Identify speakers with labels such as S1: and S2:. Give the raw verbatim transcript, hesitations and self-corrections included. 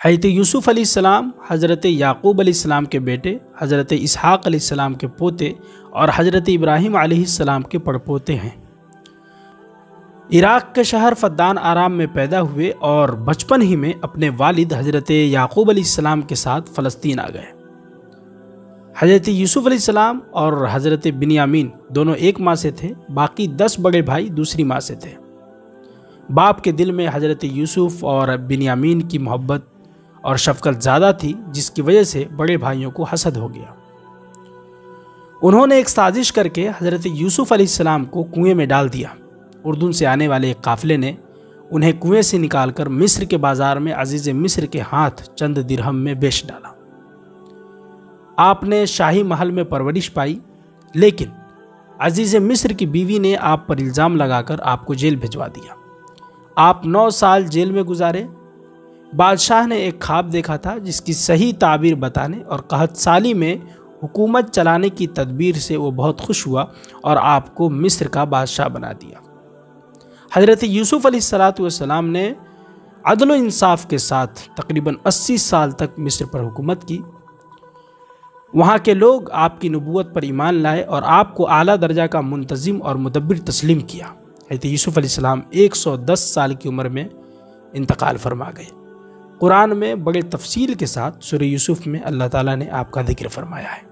S1: حضرت یوسف علیہ السلام حضرت یعقوب علیہ السلام کے بیٹے، حضرت اسحاق علیہ السلام کے پوتے اور حضرت ابراہیم علیہ السلام کے پڑپوتے ہیں۔ عراق کے شہر فدان آرام میں پیدا ہوئے اور بچپن ہی میں اپنے والد حضرت یعقوب علیہ السلام کے ساتھ فلسطین آ گئے۔ حضرت یوسف علیہ السلام اور حضرت بنیامین دونوں ایک ماں سے تھے، باقی دس بڑے بھائی دوسری ماں سے تھے۔ باپ کے دل میں حضرت یوسف اور بنیامین کی محبت اور شفقت زیادہ تھی، جس کی وجہ سے بڑے بھائیوں کو حسد ہو گیا۔ انہوں نے ایک سازش کر کے حضرت یوسف علیہ السلام کو کنویں میں ڈال دیا۔ اردن سے آنے والے ایک قافلے نے انہیں کنویں سے نکال کر مصر کے بازار میں عزیز مصر کے ہاتھ چند درہم میں بیچ ڈالا۔ آپ نے شاہی محل میں پرورش پائی، لیکن عزیز مصر کی بیوی نے آپ پر الزام لگا کر آپ کو جیل بھجوا دیا۔ آپ نو سال جیل میں گزارے۔ بادشاہ نے ایک خواب دیکھا تھا جس کی صحیح تعبیر بتانے اور قحط سالی میں حکومت چلانے کی تدبیر سے وہ بہت خوش ہوا اور آپ کو مصر کا بادشاہ بنا دیا۔ حضرت یوسف علیہ السلام نے عدل و انصاف کے ساتھ تقریباً اسی سال تک مصر پر حکومت کی۔ وہاں کے لوگ آپ کی نبوت پر ایمان لائے اور آپ کو اعلیٰ درجہ کا منتظم اور مدبر تسلیم کیا۔ حضرت یوسف علیہ السلام ایک سو دس سال کی عمر میں انتقال فرما گئے۔ قرآن میں بڑے تفصیل کے ساتھ سورہ یوسف میں اللہ تعالیٰ نے آپ کا ذکر فرمایا ہے۔